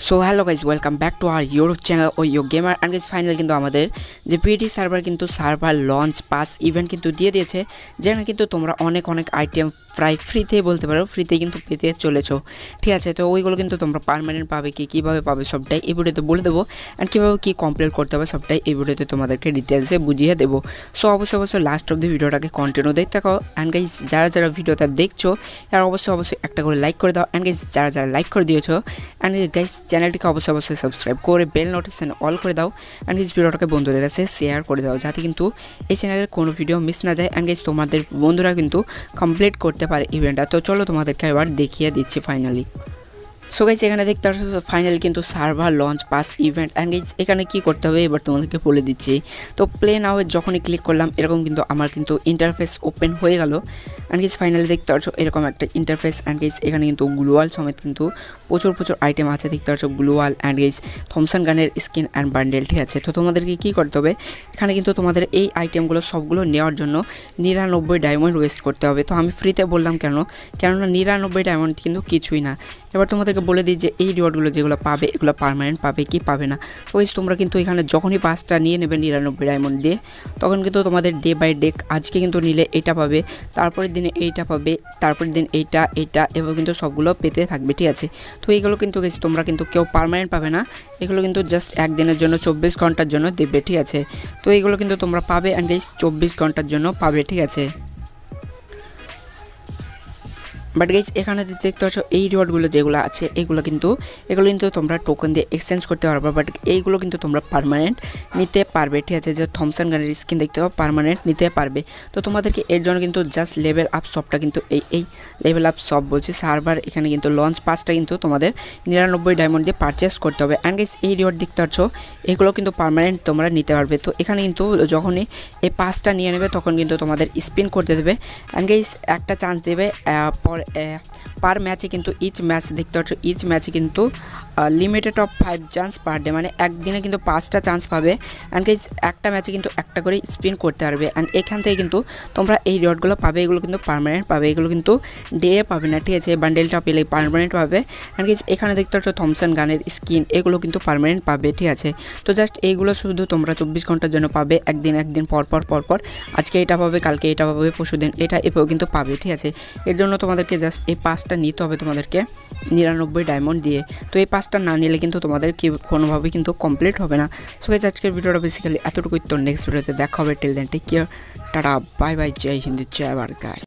So hello guys welcome back to our YouTube channel O U gamer and guys final কিন্তু আমাদের যে PT server কিন্তু server launch pass event কিন্তু দিয়ে দিয়েছে, যেখানে কিন্তু তোমরা অনেক আইটেম প্রায় ফ্রিতে বলতে পারো, ফ্রিতে কিন্তু পেতে চলেছো। ঠিক আছে, তো ওইগুলো কিন্তু তোমরা পারমানেন্ট পাবে কীভাবে পাবে সবটাই এই ভিডিওতে বলে দেবো, অ্যান্ড কীভাবে কী কমপ্লিট করতে হবে সবটাই এই ভিডিওতে তোমাদেরকে ডিটেলসে বুঝিয়ে দেবো। সো অবশ্যই লাস্ট অফ দি ভিডিওটাকে কন্টিনিউ দেখতে থাকো। অ্যান্ড গাইজ যারা ভিডিওটা দেখছো আর অবশ্যই একটা করে লাইক করে দাও। অ্যান্ড গাইজ যারা লাইক করে দিয়েছো, অ্যান্ড গাইজ চ্যানেলটিকে অবশ্যই সাবস্ক্রাইব করে বেল নোটিফিকেশন অল করে দাও। অ্যান্ড গাইজ ভিডিওটাকে বন্ধুদের কাছে শেয়ার করে দাও, যাতে কিন্তু এই চ্যানেলের কোনো ভিডিও মিস না যায়। অ্যান্ড গাইজ তোমাদের বন্ধুরা কিন্তু কমপ্লিট করতে পারে ইভেন্টটা। তো চলো তোমাদেরকে এবার দেখিয়ে দিচ্ছি ফাইনালি। সো গাইজ এখানে দেখতে পাচ্ছ ফাইনালি কিন্তু server launch pass event. And guys এখানে কী করতে হবে এবার তোমাদেরকে বলে দিচ্ছি। তো প্লে নাও যখনই ক্লিক করলাম এরকম কিন্তু আমার কিন্তু ইন্টারফেস ওপেন হয়ে গেল। অ্যান্ড গাইজ ফাইনালি দেখতে পাচ্ছ এরকম একটা ইন্টারফেস। অ্যান্ড গাইজ এখানে কিন্তু গ্লোয়াল সমেত কিন্তু প্রচুর আইটেম আছে দেখতে পাচ্ছ, গ্লোয়াল অ্যান্ড গাইজ থমসন গানের স্কিন অ্যান্ড বান্ডেল। ঠিক আছে, তো তোমাদেরকে কী করতে হবে এখানে কিন্তু তোমাদের এই আইটেমগুলো সবগুলো নেওয়ার জন্য 99 ডায়মন্ড ওয়েস্ট করতে হবে। তো আমি ফ্রিতে বললাম কেননা 99 ডায়মন্ড কিন্তু কিছুই না। এবার তোমাদেরকে বলে দিই যে এই রিওয়ার্ডগুলো যেগুলো পাবে এগুলো পার্মানেন্ট পাবে কি পাবে না। তো গাইজ তোমরা কিন্তু এখানে যখনই পাঁচটা নিয়ে নেবে 99 ডায়মন্ড দিয়ে, তখন কিন্তু তোমাদের ডে বাই ডে আজকে কিন্তু নিলে এটা পাবে, তারপরের দিনে এইটা পাবে, তারপরের দিন এইটা এবার কিন্তু সবগুলো পেতে থাকবে। ঠিক আছে, তো এইগুলো কিন্তু গাইজ তোমরা কিন্তু কেউ পার্মানেন্ট পাবে না, এগুলো কিন্তু জাস্ট একদিনের জন্য 24 ঘন্টার জন্য দেবে। ঠিক আছে, তো এইগুলো কিন্তু তোমরা পাবে অ্যান্ড গাইজ 24 ঘন্টার জন্য পাবে। ঠিক আছে, বাট গাইজ এখানে দেখতে পাচ্ছ এই রিওয়ার্ডগুলো যেগুলো আছে এগুলো কিন্তু তোমরা টোকেন দিয়ে এক্সচেঞ্জ করতে পারবে, বাট এইগুলো কিন্তু তোমরা পার্মানেন্ট নিতে পারবে। ঠিক আছে, যে থমসন গানের স্কিন দেখতে পাবো পার্মানেন্ট নিতে পারবে। তো তোমাদেরকে এর জন্য কিন্তু জাস্ট লেভেল আপ শপটা কিন্তু এই লেভেল আপ শপ বলছি সার্ভার, এখানে কিন্তু লঞ্চ পাসটা কিন্তু তোমাদের 99 ডায়মন্ড দিয়ে পারচেস করতে হবে। অ্যান্ড গাইজ এই রিওয়ার্ড দেখতে পাচ্ছ এগুলো কিন্তু পার্মানেন্ট তোমরা নিতে পারবে। তো এখানে কিন্তু যখনই এই পাসটা নিয়ে নেবে তখন কিন্তু তোমাদের স্পিন করতে দেবে। অ্যান্ড গাইজ একটা চান্স দেবে পার ম্যাচে, কিন্তু ইচ ম্যাচ দেখতে পাচ্ছ ইচ ম্যাচে কিন্তু limited of 5 chance per day, মানে একদিনে কিন্তু 5টা চান্স পাবে। অ্যান্ড গাইজ একটা ম্যাচে কিন্তু একটা করে স্পিন করতে পারবে। অ্যান্ড এখান থেকে কিন্তু তোমরা এই রিওয়ার্ডগুলো পাবে, এগুলো কিন্তু পার্মানেন্ট পাবে, এগুলো কিন্তু ডে পাবে না। ঠিক আছে, বান্ডেলটা পেলে পার্মানেন্ট পাবে। অ্যান্ড গাইজ এখানে দেখতে পাচ্ছ থমসন গানের স্কিন, এগুলো কিন্তু পার্মানেন্ট পাবে। ঠিক আছে, তো জাস্ট এইগুলো শুধু তোমরা 24 ঘন্টার জন্য পাবে, একদিন পর আজকে এটা পাবে, কালকে এটা পাবে, পরশুদিন এটা এভাবেও কিন্তু পাবে। ঠিক আছে, এর জন্য তোমাদেরকে জাস্ট এই পাসটা নিতে হবে তোমাদেরকে 99 ডায়মন্ড দিয়ে। তো এই পাসটা না নিলে কিন্তু তোমাদের কোনোভাবেই কিন্তু কমপ্লিট হবে না। সো গাইজ আজকের ভিডিওটা বেসিক্যালি এতটুকুই। তো নেক্সট ভিডিওতে দেখা হবে। Till then take care, tata, bye bye, Jai Hind, Jai Bharat guys.